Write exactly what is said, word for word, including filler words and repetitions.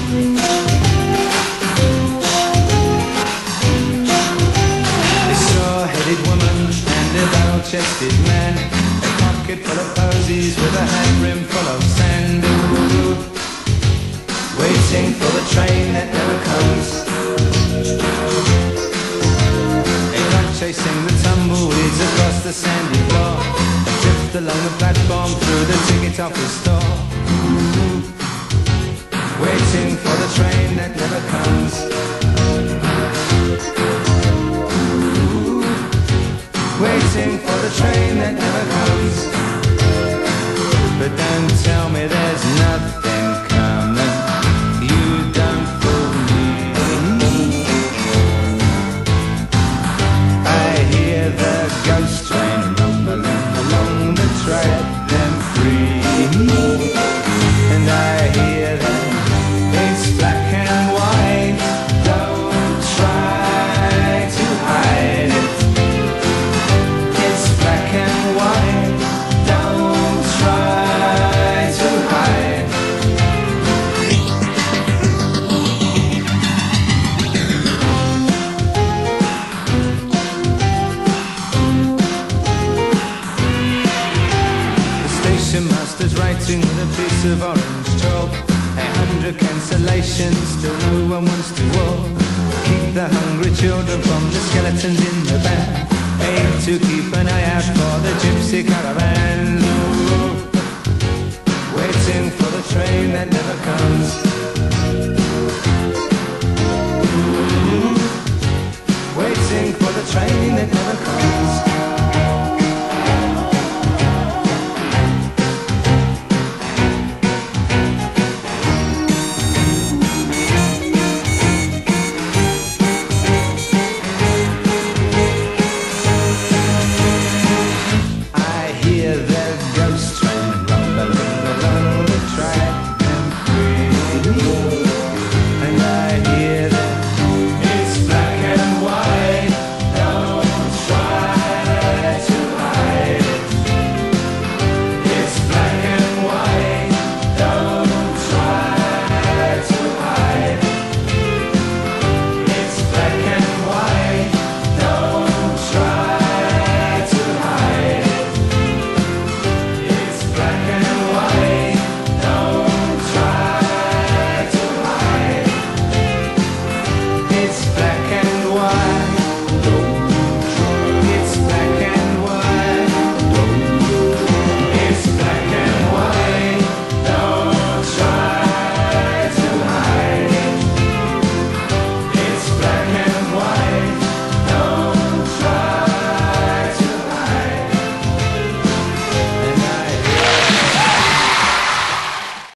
Chested man, a pocket full of posies with a hat brim full of sand. Ooh, waiting for the train that never comes. A dog chasing the tumbleweeds across the sandy floor, a drift along the platform through the ticket office store. Ooh, waiting for the train that never comes. Waiting for the train that never comes. But don't tell me there's nothing coming. You don't fool me. I hear the ghost train rumbling along the track, them free. And I hear that it's black and white. Don't try to hide it. Black and white, don't try to hide. The station master's writing with a piece of orange chalk. A hundred cancellations, still no one wants to walk. Keep the hungry children from the skeletons in the van. Aim to keep an eye out for the gypsy caravan. Ooh, waiting for the train that never comes.